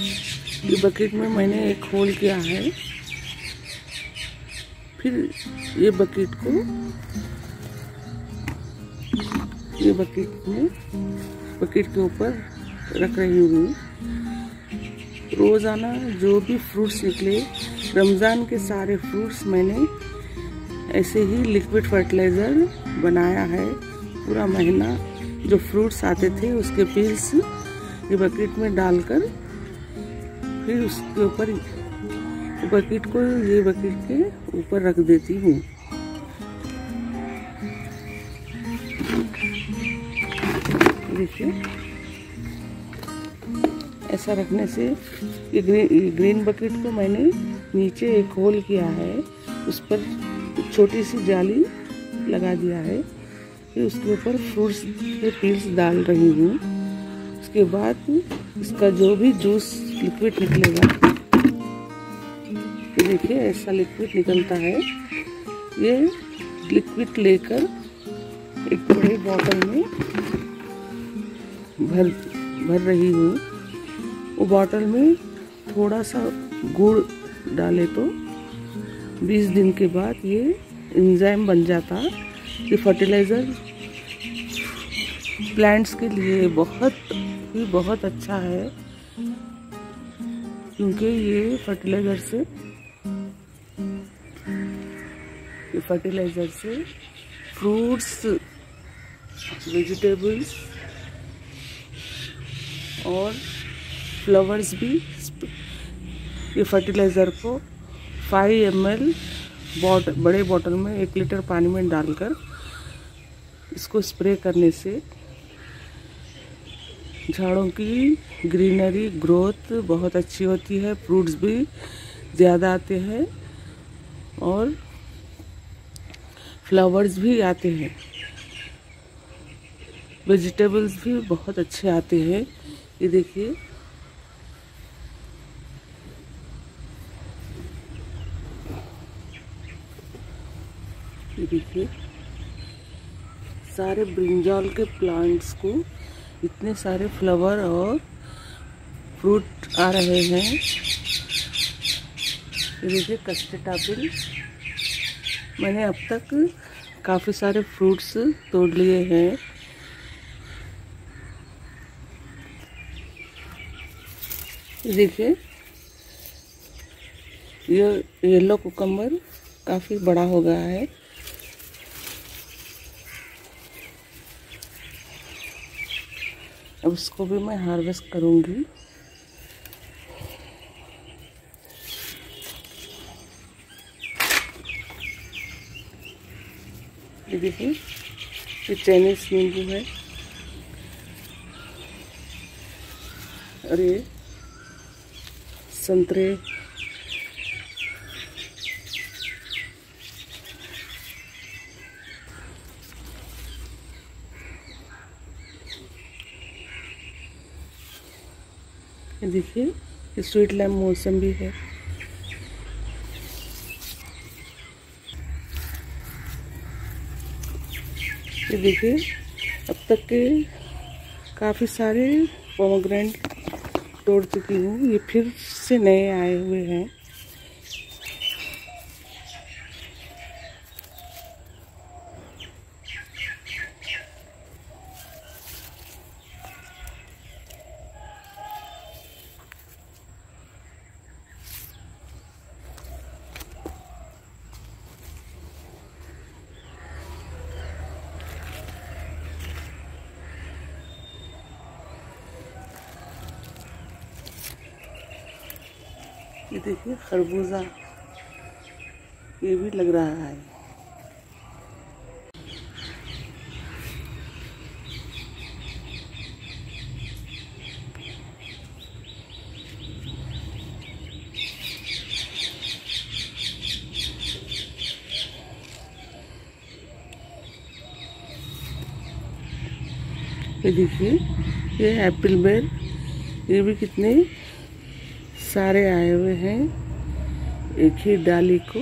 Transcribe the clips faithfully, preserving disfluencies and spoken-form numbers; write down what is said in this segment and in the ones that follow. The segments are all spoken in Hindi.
ये बकेट में मैंने एक होल किया है। फिर ये बकेट को ये बकेट में बकेट के ऊपर रख रही हूँ। रोज़ाना जो भी फ्रूट्स निकले, रमज़ान के सारे फ्रूट्स मैंने ऐसे ही लिक्विड फर्टिलाइज़र बनाया है। पूरा महीना जो फ्रूट्स आते थे उसके पील्स ये बकेट में डालकर फिर उसके ऊपर बकेट को ये बकेट के ऊपर रख देती हूँ। देखिए, ऐसा रखने से ये ग्रीन ग्रीन बकेट को मैंने नीचे एक होल किया है, उस पर छोटी सी जाली लगा दिया है। फिर उसके ऊपर फ्रूट्स के पील्स डाल रही हूँ। उसके बाद इसका जो भी जूस लिक्विड निकलेगा, देखिए ऐसा लिक्विड निकलता है। ये लिक्विड लेकर एक बड़े बॉटल में भर भर रही हूँ। वो बॉटल में थोड़ा सा गुड़ डाले तो बीस दिन के बाद ये एंजाइम बन जाता। ये फर्टिलाइज़र प्लांट्स के लिए बहुत ही बहुत अच्छा है, क्योंकि ये फर्टिलाइज़र से ये फर्टिलाइज़र से फ्रूट्स, वेजिटेबल्स और फ्लावर्स भी ये फर्टिलाइज़र को फाइव एम एल बॉट बड़े बॉटल में एक लीटर पानी में डालकर इसको स्प्रे करने से झाड़ों की ग्रीनरी ग्रोथ बहुत अच्छी होती है। फ्रूट्स भी ज़्यादा आते हैं और फ्लावर्स भी आते हैं। वेजिटेबल्स भी बहुत अच्छे आते हैं। ये देखिए, ये देखिए सारे ब्रिंजॉल के प्लांट्स को इतने सारे फ्लावर और फ्रूट आ रहे हैं। ये देखिए कस्टर्ड एप्पल, मैंने अब तक काफ़ी सारे फ्रूट्स तोड़ लिए हैं। देखिए ये येलो कुकम्बर काफ़ी बड़ा हो गया है। अब इसको भी मैं हार्वेस्ट करूंगी। ये देखिए, ये चाइनीज नींबू है और ये संतरे, ये देखिए ये स्वीट लैम मौसम्बी है। ये देखिए अब तक के काफ़ी सारे पोमेग्रेनेट तोड़ चुकी हूँ। ये फिर से नए आए हुए हैं। ये देखिए खरबूजा, ये भी लग रहा है। ये देखिए ये एप्पल बेर, ये भी कितने सारे आए हुए हैं एक ही डाली को।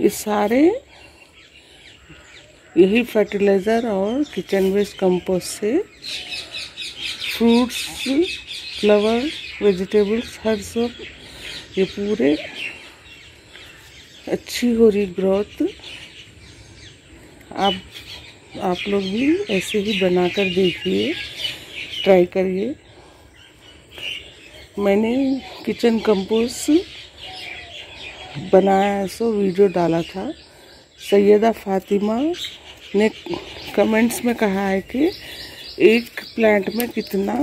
ये सारे यही फर्टिलाइज़र और किचन वेस्ट कंपोस्ट से फ्रूट्स, फ्लावर, वेजिटेबल्स हर सब ये पूरे अच्छी हो रही ग्रोथ। आप आप लोग भी ऐसे ही बनाकर देखिए, ट्राई करिए। मैंने किचन कंपोस्ट बनाया सो वीडियो डाला था। सैयदा फातिमा ने कमेंट्स में कहा है कि एक प्लांट में कितना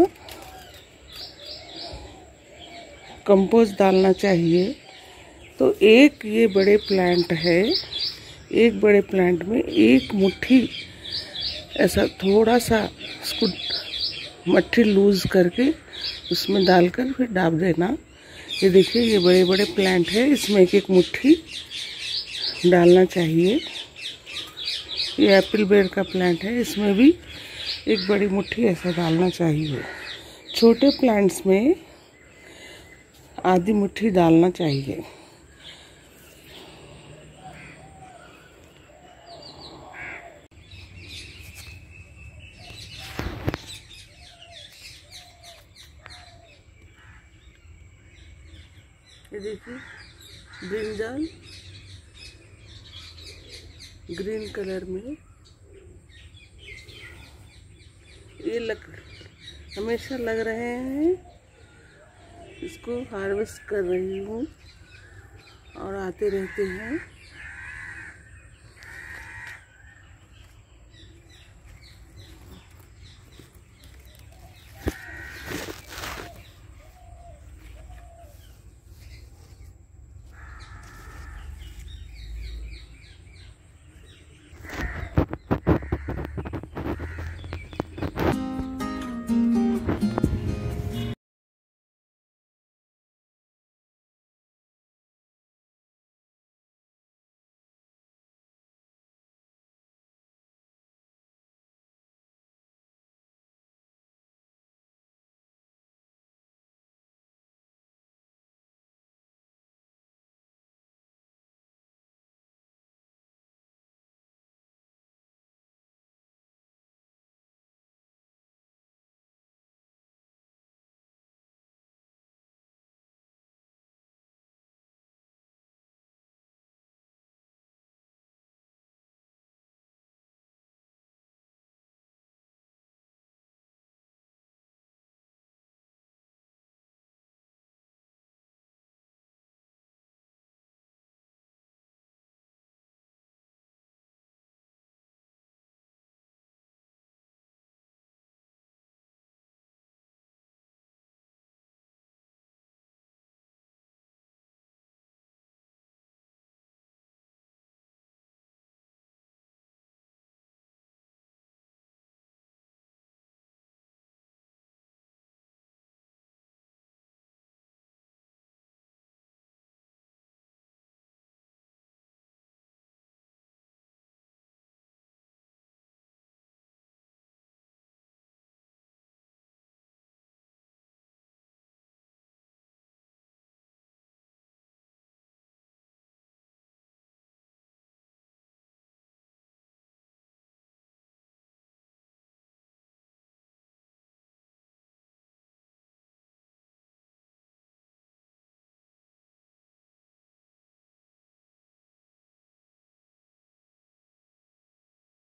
कंपोस्ट डालना चाहिए। तो एक ये बड़े प्लांट है, एक बड़े प्लांट में एक मुट्ठी ऐसा थोड़ा सा उसको मट्ठी लूज करके उसमें डालकर फिर डाल देना। ये देखिए ये बड़े बड़े प्लांट है, इसमें एक एक मुट्ठी डालना चाहिए। ये एप्पल बेर का प्लांट है, इसमें भी एक बड़ी मुट्ठी ऐसा डालना चाहिए। छोटे प्लांट्स में आधी मुट्ठी डालना चाहिए। ये देखिए ब्रिंजल ग्रीन कलर में, ये लग हमेशा लग रहे हैं। इसको हार्वेस्ट कर रही हूँ और आते रहते हैं।